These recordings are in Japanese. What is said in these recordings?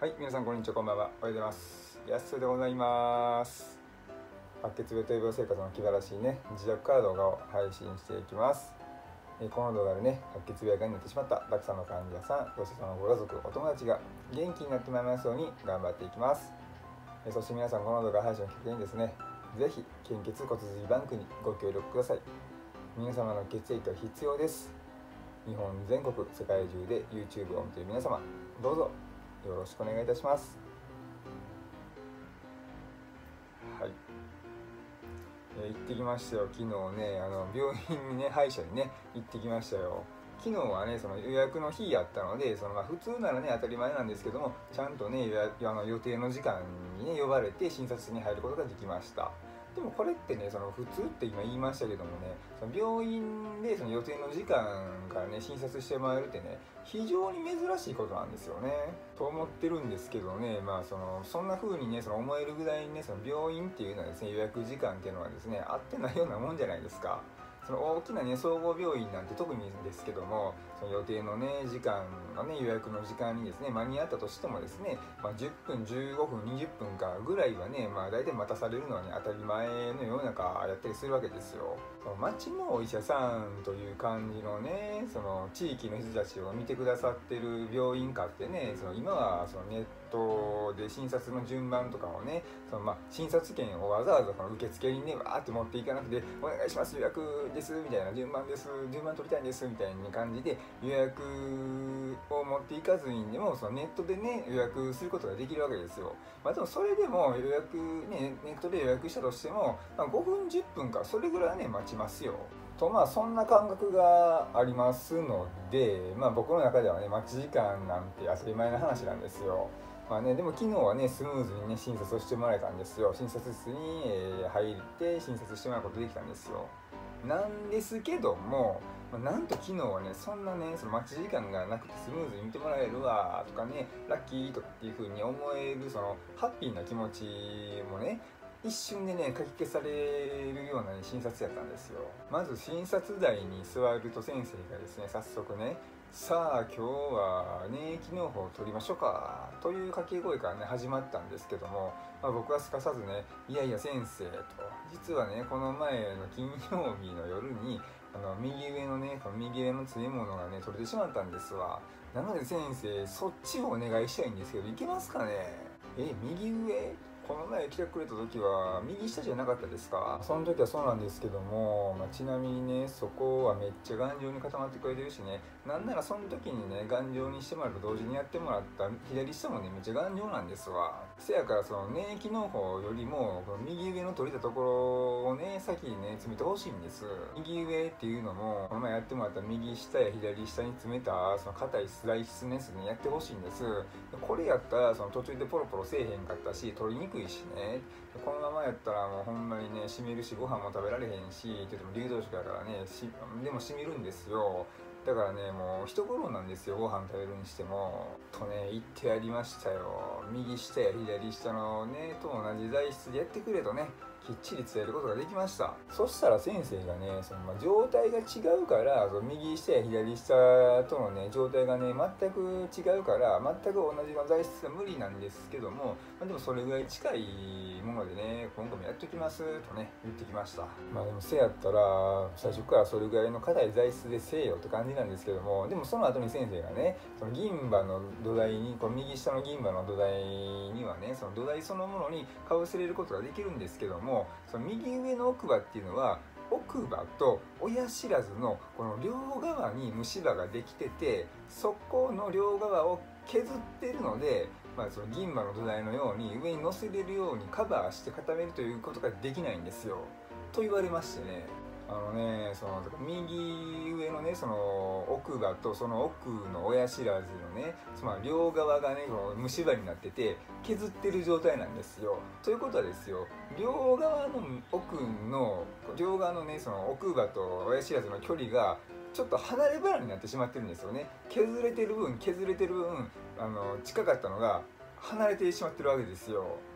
はい、皆さんこんにちは、こんばんは。おはようございます。やすでございます。白血病と予防生活の気晴らしいね、自宅から動画を配信していきます。この動画でね、白血病がんになってしまったたくさんの患者さん、そしてそのご家族、お友達が元気になってまいりますように頑張っていきます。そして皆さん、この動画配信をきっかけにですね、ぜひ献血骨髄バンクにご協力ください。皆様の血液は必要です。日本全国、世界中で YouTube を見ている皆様、どうぞよろしくお願いいたします。はい、行ってきましたよ。昨日ね、病院にね、歯医者にね、行ってきましたよ。昨日はね、その予約の日やったので、普通ならね、当たり前なんですけども、ちゃんとね、予定の時間にね、呼ばれて診察室に入ることができました。でもこれってね、普通って今言いましたけどもね、その病院でその予定の時間からね、診察してもらえるってね、非常に珍しいことなんですよね。と思ってるんですけどね、そんな風にね、思えるぐらいにね、病院っていうのはですね、予約時間っていうのはですね、合ってないようなもんじゃないですか。その大きなね、総合病院なんて特にですけども、その予定のね、時間のね、予約の時間にですね、間に合ったとしてもですね、10分、15分、20分かぐらいはね、大体待たされるのはね、当たり前の世の中やったりするわけですよ。その町のお医者さんという感じのね、その地域の人たちを見てくださってる病院かってね、今はそのネットで診察の順番とかをね、診察券をわざわざこの受付にね、わーって持っていかなくて、お願いします、予約ですみたいな、順番です、順番取りたいんですみたいな感じで予約を持っていかずにでも、そのネットでね、予約することができるわけですよ。でもそれでも予約ね、ネットで予約したとしても、5分10分かそれぐらいはね、待ちますよと、そんな感覚がありますので、僕の中ではね、待ち時間なんて当たり前の話なんですよ。でも昨日はね、スムーズにね、診察をしてもらえたんですよ。診察室に入って診察してもらうことができたんですよ。なんですけども、なんと昨日はね、そんなね、その待ち時間がなくてスムーズに見てもらえるわとかね、ラッキーとかっていう風に思える、そのハッピーな気持ちもね、一瞬でね、かき消されるような、ね、診察やったんですよ。まず診察台に座ると先生がですね、早速ね、さあ今日は免疫療法を取りましょうかという掛け声からね、始まったんですけども、僕はすかさずね、いやいや先生と、実はね、この前の金曜日の夜に右上のね、この右上の詰め物がね、取れてしまったんですわ。なので先生、そっちをお願いしたいんですけど、いけますかね。右上、この前来てくれた時は右下じゃなかったですか。その時はそうなんですけども、ちなみにね、そこはめっちゃ頑丈に固まってくれてるしね、なんならその時にね、頑丈にしてもらうと同時にやってもらった左下もね、めっちゃ頑丈なんですわ。せやからその免疫療法よりもこの右上の取れたところをね、先にね、詰めてほしいんです。右上っていうのも、この前やってもらった右下や左下に詰めたその硬いスライスネスにやってほしいんです。これやったらその途中でポロポロせえへんかったし、取りにくいしね、このままやったらもうほんまにね、しみるし、ご飯も食べられへんしって言っても流動食だからね、でもしみるんですよ。だからね、もう一苦労なんですよ、ご飯食べるにしても。とね、言ってやりましたよ。右下や左下のね、と同じ材質でやってくれとね、きっちり伝えることができました。そしたら先生がね、状態が違うから、右下や左下とのね、状態がね、全く違うから、全く同じの材質は無理なんですけども、でもそれぐらい近いものでね、今後もやっときますとね、言ってきました。でもせやったら、最初からそれぐらいの硬い材質でせえよって感じなんですけども、でもその後に先生がね、その銀歯の土台に、この右下の銀歯の土台にはね、その土台そのものにかぶせれることができるんですけども、その右上の奥歯っていうのは、奥歯と親知らずのこの両側に虫歯ができてて、そこの両側を削ってるので、その銀歯の土台のように上に乗せれるようにカバーして固めるということができないんですよと言われましてね。その右上のね、その奥歯とその奥の親知らずのね、両側がね、この虫歯になってて削ってる状態なんですよ。ということはですよ、両側の両側のね、その奥歯と親知らずの距離がちょっと離れ離れになってしまってるんですよね。削れてる分近かったのが離れてしまってるわけですよ。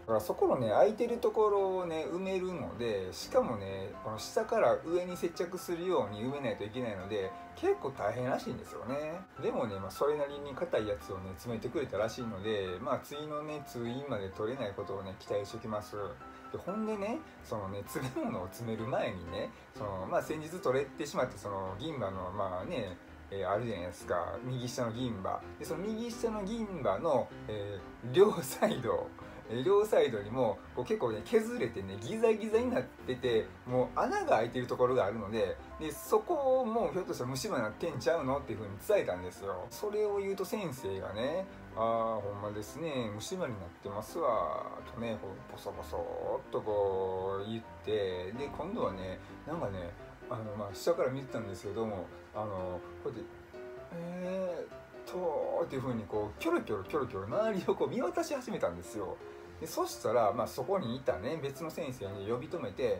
だからそこのね空いてるところをね埋めるので、しかもねこの下から上に接着するように埋めないといけないので結構大変らしいんですよね。でもね、それなりに硬いやつをね詰めてくれたらしいので、次のね通院まで取れないことをね期待しておきます。でほんでね、そのね詰め物を詰める前にね、先日取れてしまってその銀歯のあるじゃないですか、右下の銀歯で、その右下の銀歯の、両サイドにもこう結構ね削れてねギザギザになってて、もう穴が開いてるところがあるので、そこをもうひょっとしたら虫歯になってんちゃうのっていう風に伝えたんですよ。それを言うと先生がね、ほんまですね、虫歯になってますわとね、こうボソボソっとこう言って、で今度はねなんかね下から見てたんですけども、こうやってっていう風にこうキョロキョロ周りをこう見渡し始めたんですよ。でそしたら、そこにいたね別の先生に呼び止めて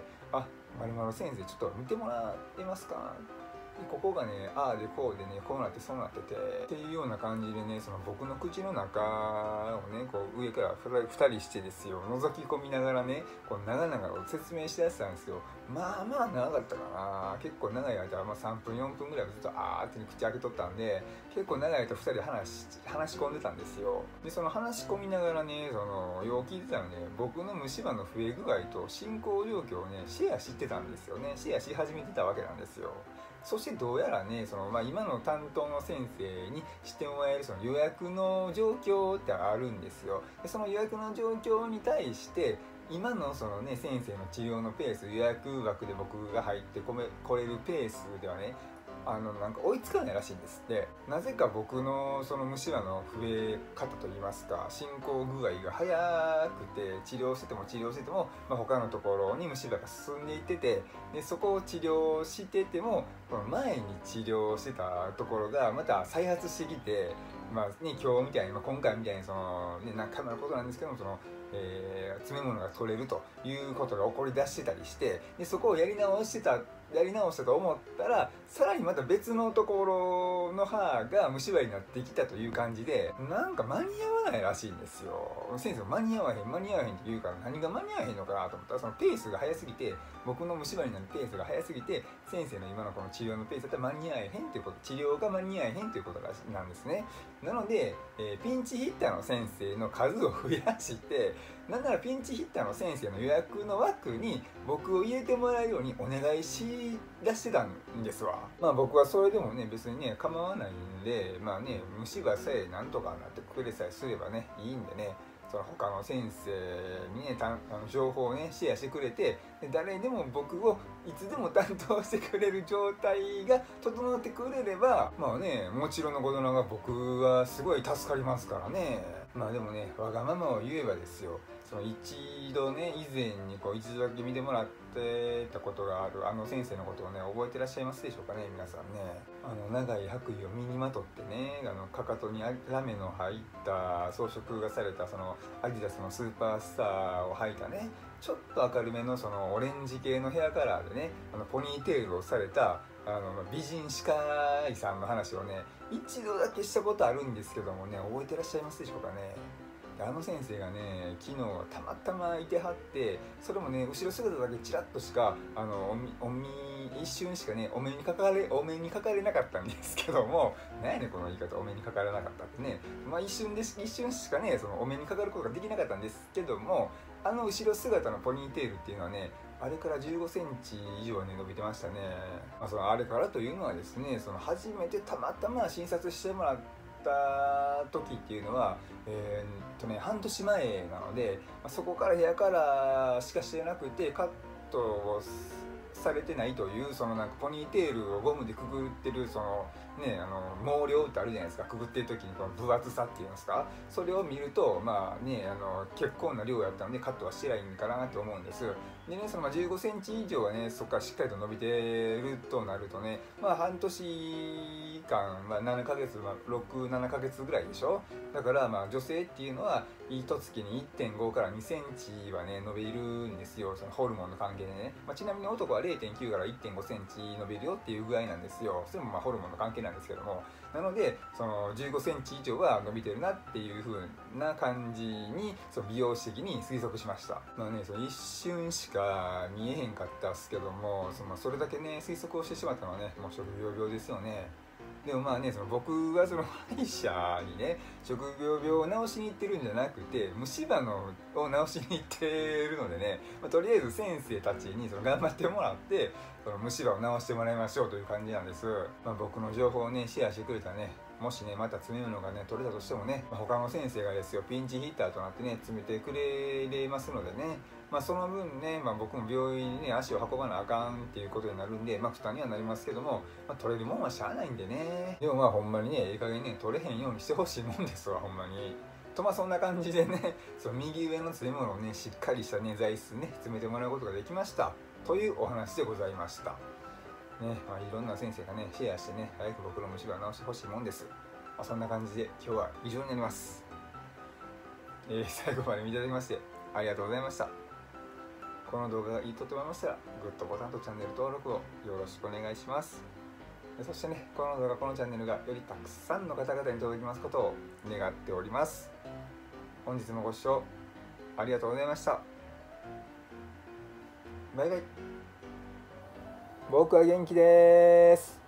「〇〇先生ちょっと見てもらえますか?」ここがねああでこうでねこうなってそうなっててっていうような感じでね、その僕の口の中をねこう上から2人してですよ覗き込みながらねこう長々説明してやってたんですよ。長かったかな、結構長い間、3分4分ぐらいずっとって口開けとったんで、結構長い間2人で話し込んでたんですよ。でその話し込みながらね、よう聞いてたらね、僕の虫歯の増え具合と進行状況をねシェアしてたんですよね。シェアし始めてたわけなんですよ。そしてどうやらね今の担当の先生にしてもらえるその予約の状況ってあるんですよ。でその予約の状況に対して今のそのね先生の治療のペース、予約枠で僕が入ってこれるペースではねなんか追いつかないらしいんですって。なぜか僕のその虫歯の増え方といいますか進行具合が早くて、治療してても、他のところに虫歯が進んでいってて、でそこを治療しててもこの前に治療してたところがまた再発してきて、今日みたいに、今回みたいに何回ものことなんですけども、詰め物が取れるということが起こり出してたりして、でそこをやり直したと思ったら、さらにまた別のところの歯が虫歯になってきたという感じで、なんか間に合わないらしいんですよ。先生間に合わへんって言うから、何が間に合わへんのかなと思ったら、そのペースが速すぎて、僕の虫歯になるペースが速すぎて、先生の今のこの治療のペースだったら間に合えへんということ、治療が間に合えへんということなんですね。なので、ピンチヒッターの先生の数を増やして、なんならピンチヒッターの先生の予約の枠に僕を入れてもらえるようにお願いし出してたんですわ。僕はそれでもね別にね構わないんで、虫歯さえなんとかなってくれさえすればねいいんでね、その他の先生にね情報をねシェアしてくれて、誰でも僕をいつでも担当してくれる状態が整ってくれれば、もちろんのことながら僕はすごい助かりますからね。でもね、わがままを言えばですよ、一度ね以前に一度だけ見てもらってたことがある先生のことをね覚えてらっしゃいますでしょうかね、皆さんね。長い白衣を身にまとってね、かかとにラメの入った装飾がされたアディダスのスーパースターを履いたね、ちょっと明るめのオレンジ系のヘアカラーでねポニーテールをされた美人歯科医さんの話をね一度だけしたことあるんですけどもね、覚えてらっしゃいますでしょうかね。先生がね昨日たまたまいてはって、それもね後ろ姿だけチラッとしか一瞬しかねお目にかかれなかったんですけども、何やねんこの言い方、お目にかからなかったってね、一瞬しかねお目にかかることができなかったんですけども、後ろ姿のポニーテールっていうのはねあれから15センチ以上ね伸びてましたね。あれからというのはですね、初めてたまたま診察してもらった時っていうのは半年前なので、そこからヘアカラーしかしてなくて、カットをされてないというなんかポニーテールをゴムでくぐってる毛量ってあるじゃないですか。くぐってる時にこの分厚さっていうんですか、それを見ると結構な量やったのでカットはしてないんかなと思うんです。でね15センチ以上はねそこからしっかりと伸びてるとなるとね、半年間、7ヶ月、6、7ヶ月ぐらいでしょ。だから女性っていうのは一月に 1.5 から2センチはね伸びるんですよ、ホルモンの関係でね。ちなみに男は 0.9 から 1.5 センチ伸びるよっていう具合なんですよ。それもホルモンの関係なんですけども、なのでその15センチ以上は伸びてるなっていう風な感じにその美容師的に推測しました。まあね、その一瞬しか見えへんかったっすけども、それだけね推測をしてしまったのはね、もう職業病ですよね。でもまあね、僕はその歯医者にね職業病を治しに行ってるんじゃなくて虫歯を治しに行ってるのでね、とりあえず先生たちに頑張ってもらってその虫歯を治してもらいましょうという感じなんです。僕の情報をねシェアしてくれたね、もしねまた詰めるのがね取れたとしてもね、他の先生がですよピンチヒッターとなってね詰めてくれますのでね、その分ね、僕も病院にね足を運ばなあかんっていうことになるんで、負担にはなりますけども、取れるもんはしゃあないんでね。でもほんまにねいい加減ね取れへんようにしてほしいもんですわ、ほんまに。とそんな感じでね、その右上の詰め物をねしっかりしたね材質ね詰めてもらうことができましたというお話でございましたね。いろんな先生がねシェアしてね早く僕の虫歯を治してほしいもんです。そんな感じで今日は以上になります。最後まで見ていただきましてありがとうございました。この動画がいいと思いましたらグッドボタンとチャンネル登録をよろしくお願いします。そしてね、この動画このチャンネルがよりたくさんの方々に届きますことを願っております。本日もご視聴ありがとうございました。バイバイ。僕は元気です。